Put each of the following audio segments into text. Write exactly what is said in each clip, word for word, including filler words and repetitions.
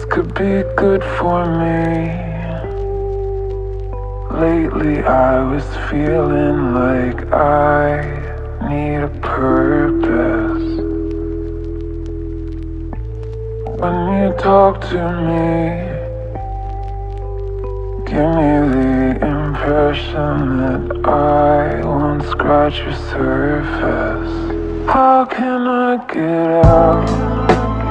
could be good for me. Lately I was feeling like I need a purpose. When you talk to me, give me the impression that I won't scratch your surface. How can I get out?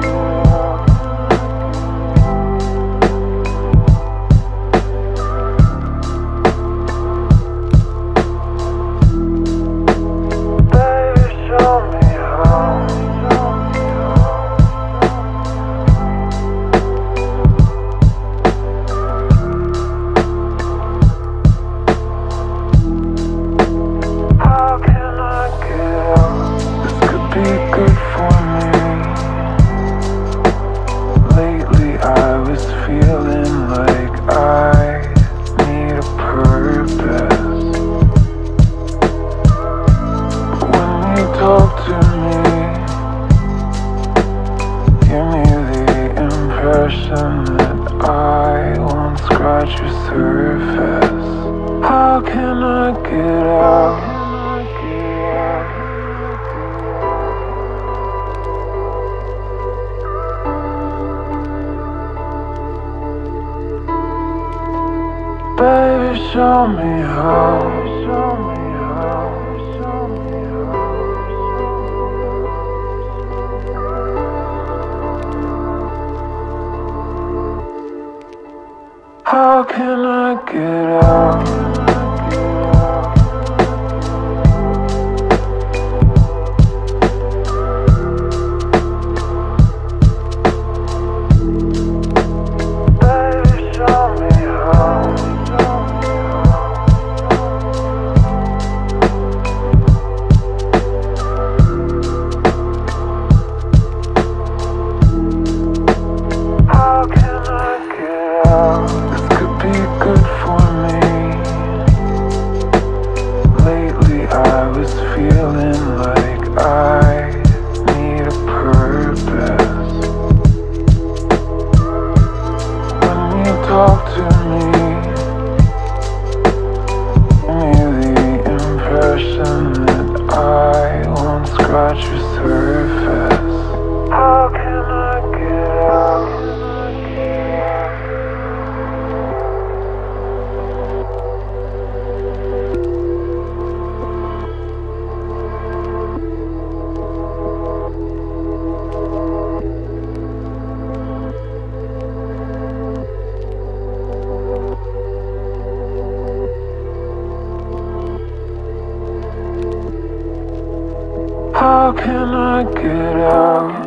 How can I get out? Baby, show me how. Show me how. Show me how. How can I get out? Talk to me, give me the impression that I won't scratch your surface. How can I get out? How can I get out?